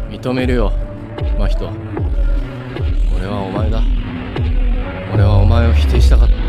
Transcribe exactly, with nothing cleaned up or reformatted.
認めるよ、真人。俺はお前だ。俺はお前を否定したかった。